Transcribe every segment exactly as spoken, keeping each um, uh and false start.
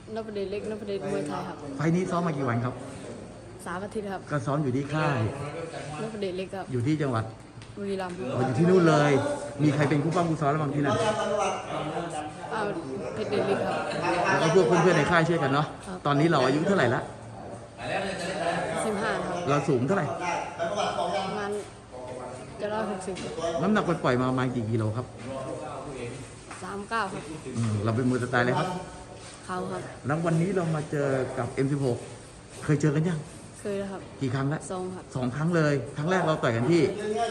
นพเดชเล็กนพเดชมวยไทยครับไฟล์นี้ซ้อมมากี่วันครับสามอาทิตย์ครับก็ซ้อมอยู่ที่ค่ายนพเดชเล็กครับอยู่ที่จังหวัดบุรีรัมย์อ๋ออยู่ที่นู่นเลยมีใครเป็นคู่ป้องคู่ซ้อมแล้วบางที่นั่นอ้าวเพชรเดชเล็กครับแล้วก็พวกเพื่อนๆในค่ายช่วยกันเนาะตอนนี้เราอายุเท่าไหร่ละสิบห้าครับเราสูงเท่าไหร่ประมาณจะร้อยหกสิบน้ำหนักปล่อยๆมาประมาณกี่กิโลครับสามเก้าครับอืมเราเป็นมวยสไตล์เลยครับเขาครับแล้ววันนี้เรามาเจอกับ เอ็ม สิบหก เคยเจอกันยังเคยครับกี่ครั้งแล้วสองครับสองครั้งเลยครั้งแรกเราต่อยกันที่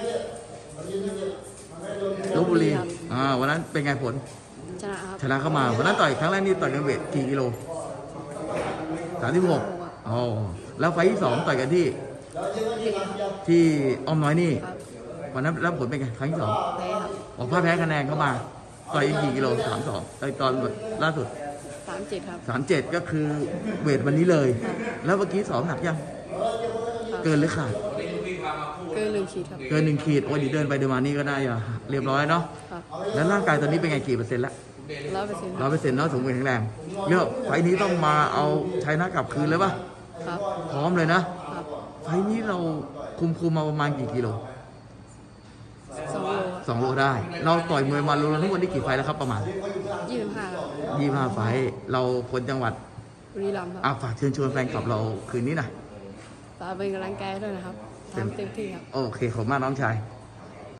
ลพบุรีอ่าวันนั้นเป็นไงผลชนะครับชนะเข้ามาวันนั้นต่อยครั้งแรกนี่ต่อยกันเวทกี่กิโลสามสิบหกอ๋อแล้วไฟที่สองต่อยกันที่ที่อ้อมน้อยนี่วันนั้นรับผลเป็นไงครั้งที่สองแพ้ครับออกผ้าแพ้คะแนนเข้ามาต่อยกี่กิโลสามสองต่อยตอนล่าสุดสามเจ็ดครับสามเจ็ดก็คือเวทวันนี้เลยแล้วเมื่อกี้สองหนักยังเกินหรือขาดเกินหนึ่งขีดครับเกินหนึ่งขีดวันนี้เดินไปเดินมานี่ก็ได้อะเรียบร้อยเนาะแล้วร่างกายตอนนี้เป็นไงกี่เปอร์เซ็นต์ละร้อยเปอร์เซ็นต์ร้อยเปอร์เซ็นต์เนาะสมบูรณ์แข็งแรงเรื่องไฟนี้ต้องมาเอาชัยนะกลับคืนเลยป่ะครับพร้อมเลยนะไฟนี้เราคุมคุมมาประมาณกี่กิโลสองโลสองโลได้เราต่อยมวยมารวมทั้งหมดนี่กี่ไฟแล้วครับประมาณยี่สิบห้ายี่สิบห้าไฟเราคนจังหวัดบุรีรัมย์ครับอ่ะฝากเชิญชวนแฟนคลับเราคืนนี้นะฝากเป็นกำลังใจด้วยนะครับทำเต็มที่ครับโอเคขอบคุณมากน้องชาย